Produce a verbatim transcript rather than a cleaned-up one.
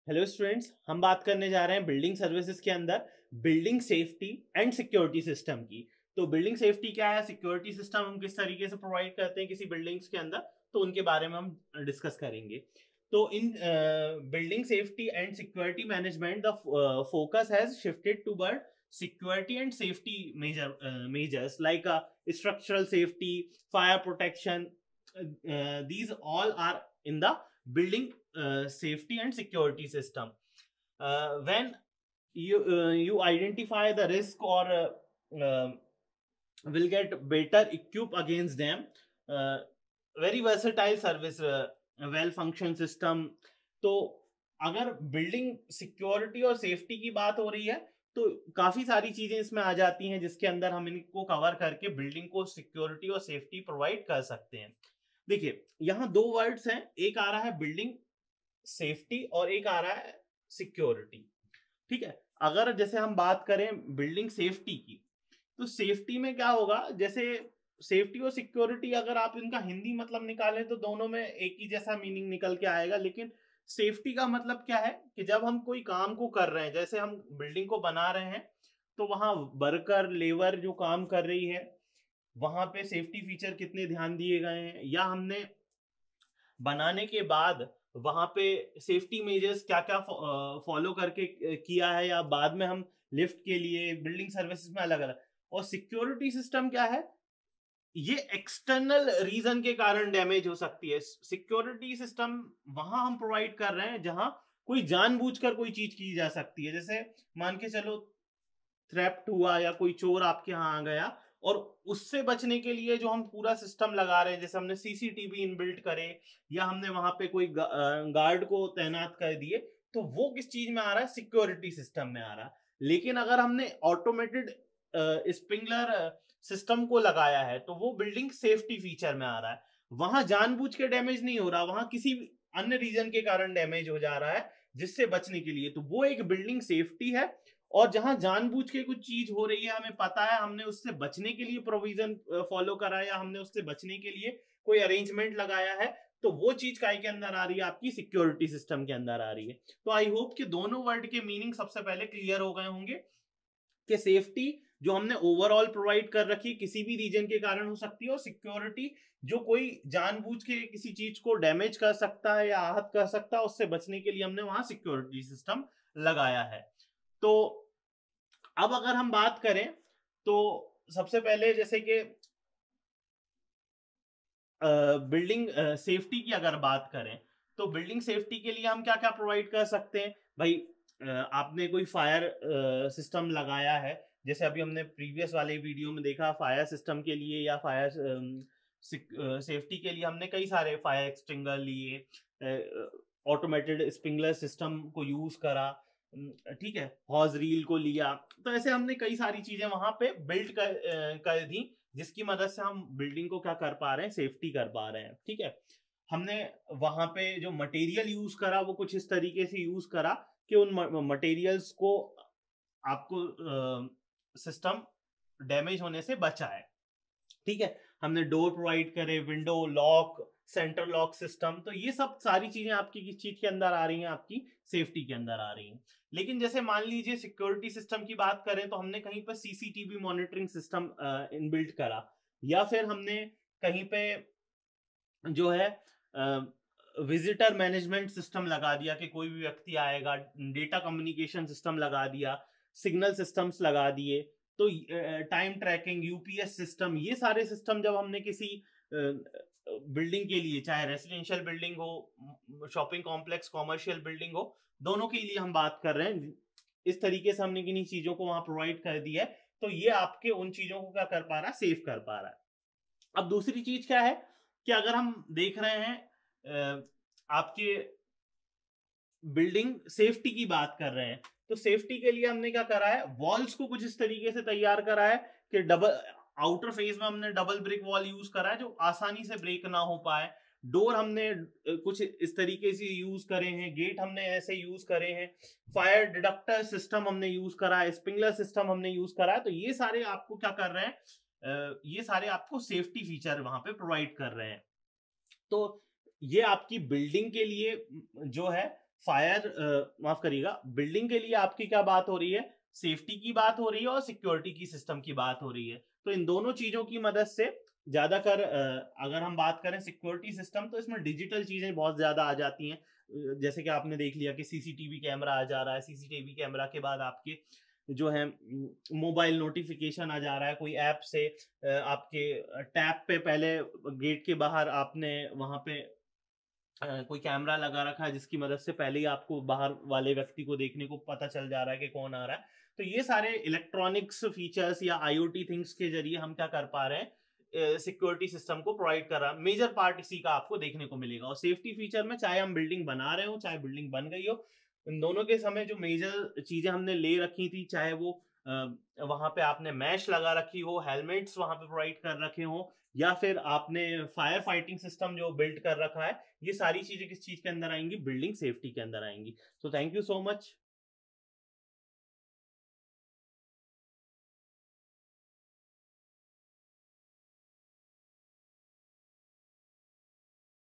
Hello students, हम बात करने जा रहे हैं बिल्डिंग सर्विसेज के अंदर building safety and security system की। तो बिल्डिंग सेफ्टी क्या है, सिक्योरिटी सिस्टम हम किस तरीके से प्रोवाइड करते हैं किसी बिल्डिंग्स के अंदर, तो उनके बारे में हम डिस्कस करेंगे। तो in building safety and security management the focus has shifted toward security and safety measure uh, measures like uh, structural safety, fire protection. Uh, uh, these all are in the building uh, safety and security system. Uh, when you uh, you identify the risk or uh, uh, will get better equipped against them. uh, very versatile service, uh, well function system. तो अगर building security और safety की बात हो रही है तो काफी सारी चीजें इसमें आ जाती हैं जिसके अंदर हम इनको कवर करके बिल्डिंग को सिक्योरिटी और सेफ्टी प्रोवाइड कर सकते हैं। देखिए, यहाँ दो वर्ड्स हैं, एक आ रहा है बिल्डिंग सेफ्टी और एक आ रहा है सिक्योरिटी। ठीक है, अगर जैसे हम बात करें बिल्डिंग सेफ्टी की, तो सेफ्टी में क्या होगा, जैसे सेफ्टी और सिक्योरिटी अगर आप इनका हिंदी मतलब निकालें तो दोनों में एक ही जैसा मीनिंग निकल के आएगा। लेकिन सेफ्टी का मतलब क्या है कि जब हम कोई काम को कर रहे हैं, जैसे हम बिल्डिंग को बना रहे हैं, तो वहां वर्कर लेबर जो काम कर रही है वहां पे सेफ्टी फीचर कितने ध्यान दिए गए हैं, या हमने बनाने के बाद वहां पे सेफ्टी मेजर्स क्या क्या फॉलो करके किया है, या बाद में हम लिफ्ट के लिए बिल्डिंग सर्विसेज में अलग अलग। और सिक्योरिटी सिस्टम क्या है, ये एक्सटर्नल रीजन के कारण डैमेज हो सकती है। सिक्योरिटी सिस्टम वहां हम प्रोवाइड कर रहे हैं जहां कोई जानबूझकर कोई चीज की जा सकती है। जैसे मान के चलो थ्रेफ्ट हुआ या कोई चोर आपके यहाँ आ गया, और उससे बचने के लिए जो हम पूरा सिस्टम लगा रहे हैं, जैसे हमने सीसीटीवी इनबिल्ट करे या हमने वहां पे कोई गार्ड को तैनात कर दिए, तो वो किस चीज में आ रहा है, सिक्योरिटी सिस्टम में आ रहा है। लेकिन अगर हमने ऑटोमेटेड स्प्रिंकलर सिस्टम को लगाया है तो वो बिल्डिंग सेफ्टी फीचर में आ रहा है। वहां जानबूझ के डैमेज नहीं हो रहा, वहां किसी अन्य रीजन के कारण डैमेज हो जा रहा है जिससे बचने के लिए, तो वो एक बिल्डिंग सेफ्टी है। और जहां जानबूझ के कुछ चीज हो रही है, हमें पता है, हमने उससे बचने के लिए प्रोविजन फॉलो करा है या हमने उससे बचने के लिए कोई अरेंजमेंट लगाया है, तो वो चीज काय के अंदर आ रही है, आपकी सिक्योरिटी सिस्टम के अंदर आ रही है। तो आई होप कि दोनों वर्ड के मीनिंग सबसे पहले क्लियर हो गए होंगे कि सेफ्टी जो हमने ओवरऑल प्रोवाइड कर रखी किसी भी रीजन के कारण हो सकती है, और सिक्योरिटी जो कोई जानबूझ के किसी चीज को डैमेज कर सकता है या आहत कर सकता है, उससे बचने के लिए हमने वहां सिक्योरिटी सिस्टम लगाया है। तो अब अगर हम बात करें तो सबसे पहले जैसे कि बिल्डिंग सेफ्टी की अगर बात करें, तो बिल्डिंग सेफ्टी के लिए हम क्या क्या प्रोवाइड कर सकते हैं भाई। uh, आपने कोई फायर सिस्टम uh, लगाया है, जैसे अभी हमने प्रीवियस वाले वीडियो में देखा, फायर सिस्टम के लिए या फायर सेफ्टी के लिए हमने कई सारे फायर एक्सटिंगर लिए, ऑटोमेटेड स्प्रिंकलर सिस्टम को यूज करा, ठीक है, हॉज रील को लिया। तो ऐसे हमने कई सारी चीजें वहां पे बिल्ड कर, कर दी, जिसकी मदद से हम बिल्डिंग को क्या कर पा रहे हैं, सेफ्टी कर पा रहे हैं। ठीक है, हमने वहां पे जो मटेरियल यूज करा वो कुछ इस तरीके से यूज करा कि उन मटेरियल्स को आपको सिस्टम डैमेज होने से बचाए। ठीक है, हमने डोर प्रोवाइड करे, window lock, centre lock system, तो ये सब सारी चीजें आपकी किस चीज के अंदर आ रही हैं, आपकी सेफ्टी के अंदर आ रही हैं। लेकिन जैसे मान लीजिए सिक्योरिटी सिस्टम की बात करें तो हमने कहीं पर सीसीटीवी मॉनिटरिंग सिस्टम इनबिल्ट करा, या फिर हमने कहीं पे जो है विजिटर मैनेजमेंट सिस्टम लगा दिया कि कोई भी व्यक्ति आएगा, डेटा कम्युनिकेशन सिस्टम लगा दिया, सिग्नल सिस्टम्स लगा दिए, तो टाइम ट्रैकिंग, यूपीएस सिस्टम, ये सारे सिस्टम जब हमने किसी बिल्डिंग के लिए, चाहे रेसिडेंशियल बिल्डिंग हो, शॉपिंग कॉम्प्लेक्स, कॉमर्शियल बिल्डिंग हो, दोनों के लिए हम बात कर रहे हैं, इस तरीके से हमने किन्हीं चीजों को वहां प्रोवाइड कर दिया है, तो ये आपके उन चीजों को क्या कर पा रहा है, सेव कर पा रहा है। अब दूसरी चीज क्या है कि अगर हम देख रहे हैं आपके बिल्डिंग सेफ्टी की बात कर रहे हैं, तो सेफ्टी के लिए हमने क्या करा है, वॉल्स को कुछ इस तरीके से तैयार करा है कि डबल आउटर फेज में हमने डबल ब्रिक वॉल यूज करा है जो आसानी से ब्रेक ना हो पाए। डोर हमने कुछ इस तरीके से यूज करे हैं, गेट हमने ऐसे यूज करे हैं, फायर डिडक्टर सिस्टम हमने यूज करा है, स्प्रिंकलर सिस्टम हमने यूज करा है। तो ये सारे आपको क्या कर रहे हैं, ये सारे आपको सेफ्टी फीचर वहां पे प्रोवाइड कर रहे हैं। तो ये आपकी बिल्डिंग के लिए जो है फायर माफ करिएगा, बिल्डिंग के लिए आपकी क्या बात हो रही है, सेफ्टी की बात हो रही है और सिक्योरिटी की सिस्टम की बात हो रही है। तो इन दोनों चीजों की मदद से ज्यादातर अगर हम बात करें सिक्योरिटी सिस्टम, तो इसमें डिजिटल चीजें बहुत ज्यादा आ जाती हैं। जैसे कि आपने देख लिया कि सीसीटीवी कैमरा आ जा रहा है, सीसीटीवी कैमरा के बाद आपके जो है मोबाइल नोटिफिकेशन आ जा रहा है कोई ऐप से, आपके टैब पे पहले गेट के बाहर आपने वहां पे कोई कैमरा लगा रखा है जिसकी मदद से पहले ही आपको बाहर वाले व्यक्ति को देखने को पता चल जा रहा है कि कौन आ रहा है। तो ये सारे इलेक्ट्रॉनिक्स फीचर्स या आईओटी थिंग्स के जरिए हम क्या कर पा रहे हैं, सिक्योरिटी सिस्टम को प्रोवाइड कर रहा है। मेजर पार्ट इसी का आपको देखने को मिलेगा। और सेफ्टी फीचर में चाहे हम बिल्डिंग बना रहे हो चाहे बिल्डिंग बन गई हो, इन दोनों के समय जो मेजर चीजें हमने ले रखी थी, चाहे वो वहां पे आपने मैश लगा रखी हो, हेलमेट्स वहां पे प्रोवाइड कर रखे हो, या फिर आपने फायर फाइटिंग सिस्टम जो बिल्ड कर रखा है, ये सारी चीजें किस चीज के अंदर आएंगी, बिल्डिंग सेफ्टी के अंदर आएंगी। तो थैंक यू सो मच।